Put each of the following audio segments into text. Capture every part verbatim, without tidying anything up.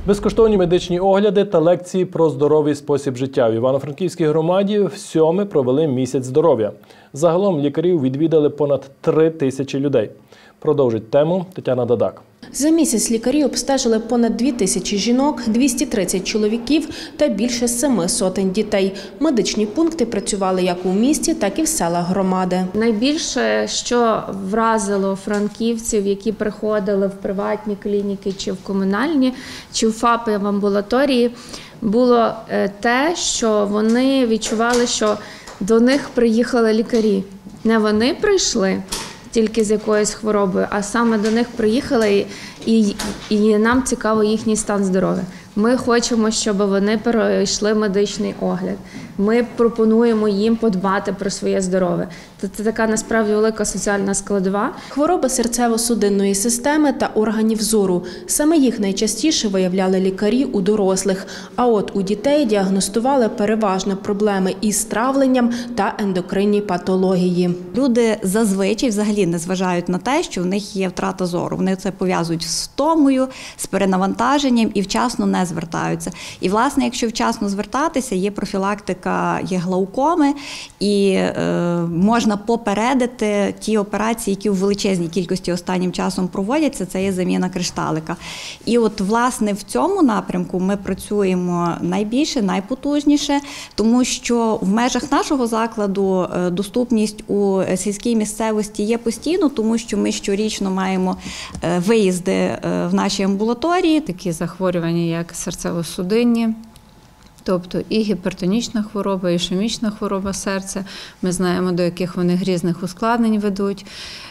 Безкоштовні медичні огляди та лекції про здоровий спосіб життя. В Івано-Франківській громаді всьоме провели місяць здоров'я. Загалом лікарів відвідали понад три тисячі людей. Продовжить тему Тетяна Дадак. За місяць лікарі обстежили понад дві тисячі жінок, двісті тридцять чоловіків та більше семи сотень дітей. Медичні пункти працювали як у місті, так і в селах громади. Найбільше, що вразило франківців, які приходили в приватні клініки чи в комунальні, чи в ФАПи, в амбулаторії, було те, що вони відчували, що до них приїхали лікарі. Не вони прийшли тільки з якоюсь хворобою, а саме до них приїхали, і, і нам цікаво їхній стан здоров'я. Ми хочемо, щоб вони пройшли медичний огляд. Ми пропонуємо їм подбати про своє здоров'я. Це така насправді велика соціальна складова. Хвороби серцево-судинної системи та органів зору. Саме їх найчастіше виявляли лікарі у дорослих. А от у дітей діагностували переважно проблеми із травленням та ендокринні патології. Люди зазвичай взагалі не зважають на те, що в них є втрата зору. Вони це пов'язують з втомою, з перенавантаженням і вчасно не звертаються. І, власне, якщо вчасно звертатися, є профілактика, є глаукоми, і е, можна попередити ті операції, які в величезній кількості останнім часом проводяться, це є заміна кришталика. І от, власне, в цьому напрямку ми працюємо найбільше, найпотужніше, тому що в межах нашого закладу доступність у сільській місцевості є постійно, тому що ми щорічно маємо виїзди в наші амбулаторії. Такі захворювання, як серцево-судинні, тобто і гіпертонічна хвороба, і ішемічна хвороба серця. Ми знаємо, до яких вони різних ускладнень ведуть.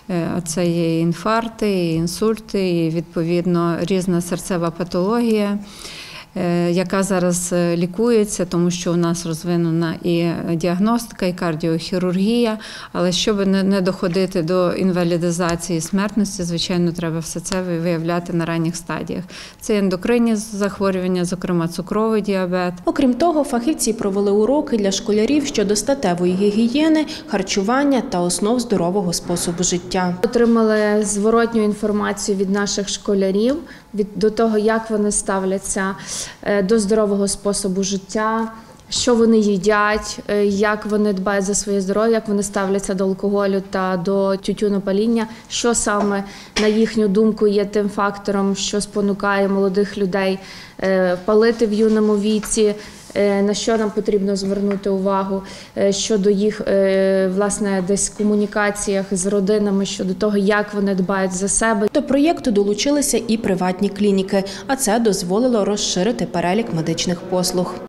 Це є і інфаркти, і інсульти, і, відповідно, різна серцева патологія, яка зараз лікується, тому що у нас розвинена і діагностика, і кардіохірургія. Але щоб не доходити до інвалідизації, смертності, звичайно, треба все це виявляти на ранніх стадіях. Це ендокринні захворювання, зокрема цукровий діабет. Окрім того, фахівці провели уроки для школярів щодо статевої гігієни, харчування та основ здорового способу життя. Отримали зворотню інформацію від наших школярів, від, до того, як вони ставляться до здорового способу життя, що вони їдять, як вони дбають за своє здоров'я, як вони ставляться до алкоголю та до тютюнопаління, що саме, на їхню думку, є тим фактором, що спонукає молодих людей палити в юному віці, на що нам потрібно звернути увагу щодо їх, власне, десь комунікаціях з родинами, щодо того, як вони дбають за себе. До проєкту долучилися і приватні клініки, а це дозволило розширити перелік медичних послуг.